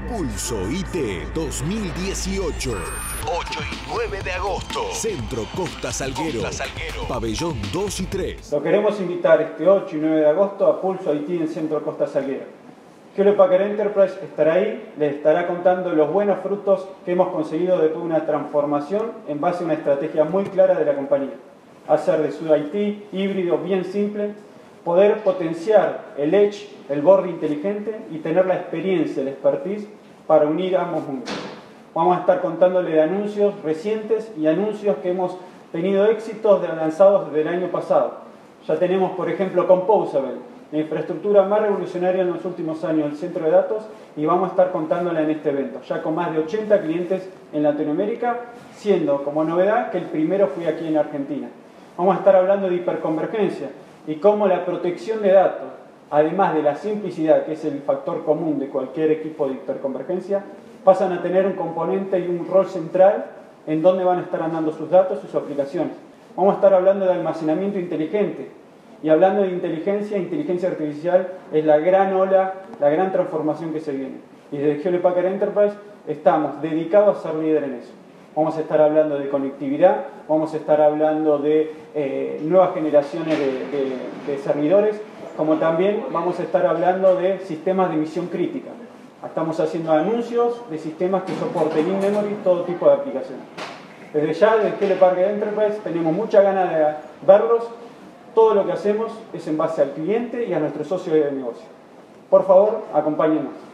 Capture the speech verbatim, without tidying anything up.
Pulso I T dos mil dieciocho. ocho y nueve de agosto. Centro Costa Salguero. Costa Salguero. Pabellón dos y tres. Lo queremos invitar este ocho y nueve de agosto a Pulso I T en Centro Costa Salguero. Hewlett Packard Enterprise estará ahí, les estará contando los buenos frutos que hemos conseguido después de una transformación en base a una estrategia muy clara de la compañía. Hacer de su I T híbrido bien simple, poder potenciar el Edge, el borde inteligente y tener la experiencia, el expertise para unir ambos mundos. Vamos a estar contándole de anuncios recientes y anuncios que hemos tenido éxitos de lanzados desde el año pasado. Ya tenemos, por ejemplo, Composable, la infraestructura más revolucionaria en los últimos años del centro de datos, y vamos a estar contándola en este evento, ya con más de ochenta clientes en Latinoamérica, siendo como novedad que el primero fue aquí en Argentina. Vamos a estar hablando de hiperconvergencia y cómo la protección de datos, además de la simplicidad, que es el factor común de cualquier equipo de hiperconvergencia, pasan a tener un componente y un rol central en donde van a estar andando sus datos y sus aplicaciones. Vamos a estar hablando de almacenamiento inteligente. Y hablando de inteligencia, inteligencia artificial es la gran ola, la gran transformación que se viene. Y desde Hewlett Packard Enterprise estamos dedicados a ser líder en eso. Vamos a estar hablando de conectividad, vamos a estar hablando de eh, nuevas generaciones de, de, de servidores, como también vamos a estar hablando de sistemas de misión crítica. Estamos haciendo anuncios de sistemas que soporten in-memory todo tipo de aplicaciones. Desde ya, desde Hewlett Packard Enterprise, tenemos mucha ganas de verlos. Todo lo que hacemos es en base al cliente y a nuestro socio de negocio. Por favor, acompáñenos.